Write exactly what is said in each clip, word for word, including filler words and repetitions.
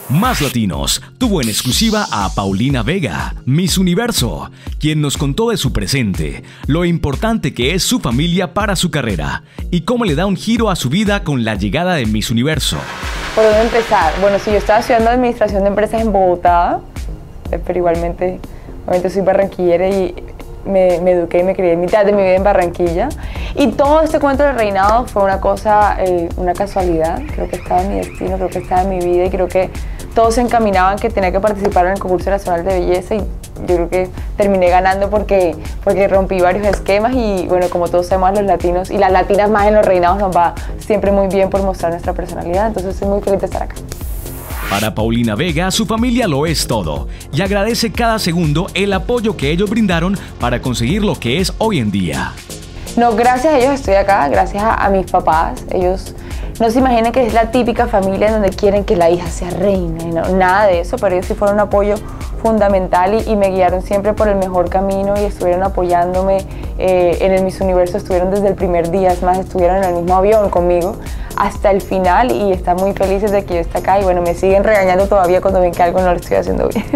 Más Latinos tuvo en exclusiva a Paulina Vega, Miss Universo, quien nos contó de su presente, lo importante que es su familia para su carrera y cómo le da un giro a su vida con la llegada de Miss Universo. ¿Por dónde empezar? Bueno, sí, yo estaba estudiando Administración de Empresas en Bogotá, pero igualmente, obviamente soy barranquillera y me, me eduqué y me crié mitad de mi vida en Barranquilla. Y todo este cuento del reinado fue una cosa, eh, una casualidad. Creo que estaba en mi destino, creo que estaba en mi vida y creo que todos se encaminaban que tenía que participar en el concurso nacional de belleza y yo creo que terminé ganando porque, porque rompí varios esquemas y bueno, como todos sabemos, los latinos y las latinas más en los reinados nos va siempre muy bien por mostrar nuestra personalidad, entonces estoy muy feliz de estar acá. Para Paulina Vega, su familia lo es todo y agradece cada segundo el apoyo que ellos brindaron para conseguir lo que es hoy en día. No, gracias a ellos estoy acá, gracias a, a mis papás. Ellos no se imaginan que es la típica familia en donde quieren que la hija sea reina, y no, nada de eso, pero ellos sí fueron un apoyo fundamental y, y me guiaron siempre por el mejor camino y estuvieron apoyándome eh, en el Miss Universo, estuvieron desde el primer día, es más, estuvieron en el mismo avión conmigo hasta el final y están muy felices de que yo esté acá y bueno, me siguen regañando todavía cuando ven que algo no lo estoy haciendo bien.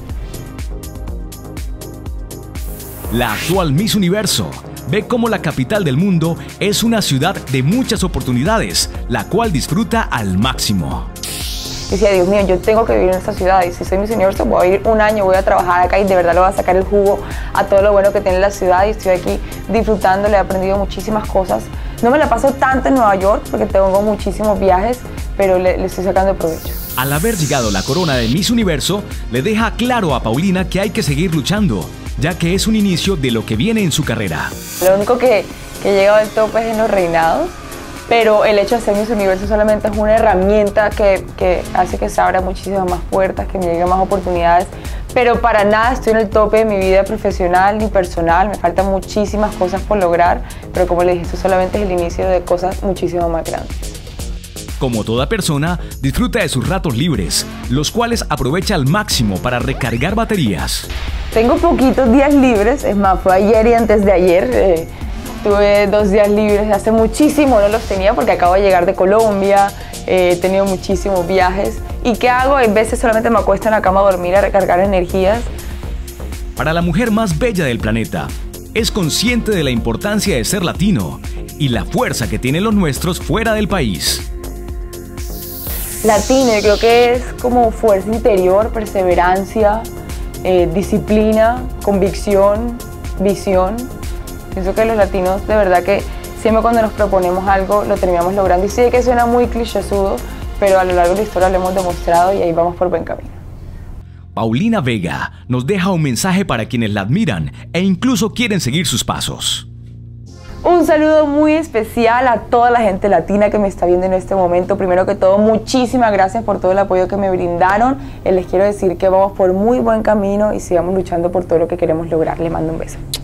La actual Miss Universo ve cómo la capital del mundo es una ciudad de muchas oportunidades, la cual disfruta al máximo. Decía, Dios mío, yo tengo que vivir en esta ciudad y si soy Miss Universo voy a vivir un año, voy a trabajar acá y de verdad le voy a sacar el jugo a todo lo bueno que tiene la ciudad y estoy aquí disfrutando, le he aprendido muchísimas cosas. No me la paso tanto en Nueva York porque tengo muchísimos viajes, pero le, le estoy sacando provecho. Al haber llegado la corona de Miss Universo, le deja claro a Paulina que hay que seguir luchando, ya que es un inicio de lo que viene en su carrera. Lo único que, que he llegado al tope es en los reinados, pero el hecho de ser Miss Universo solamente es una herramienta que, que hace que se abran muchísimas más puertas, que me lleguen más oportunidades, pero para nada estoy en el tope de mi vida profesional ni personal, me faltan muchísimas cosas por lograr, pero como le dije, esto solamente es el inicio de cosas muchísimo más grandes. Como toda persona, disfruta de sus ratos libres, los cuales aprovecha al máximo para recargar baterías. Tengo poquitos días libres, es más, fue ayer y antes de ayer. Eh, tuve dos días libres, hace muchísimo no los tenía porque acabo de llegar de Colombia, eh, he tenido muchísimos viajes. ¿Y qué hago? En veces solamente me acuesto en la cama a dormir, a recargar energías. Para la mujer más bella del planeta, es consciente de la importancia de ser latino y la fuerza que tienen los nuestros fuera del país. Latino, yo creo que es como fuerza interior, perseverancia, eh, disciplina, convicción, visión. Pienso que los latinos de verdad que siempre cuando nos proponemos algo lo terminamos logrando. Y sé que suena muy clichésudo, pero a lo largo de la historia lo hemos demostrado y ahí vamos por buen camino. Paulina Vega nos deja un mensaje para quienes la admiran e incluso quieren seguir sus pasos. Un saludo muy especial a toda la gente latina que me está viendo en este momento. Primero que todo, muchísimas gracias por todo el apoyo que me brindaron. Les quiero decir que vamos por muy buen camino y sigamos luchando por todo lo que queremos lograr. Les mando un beso.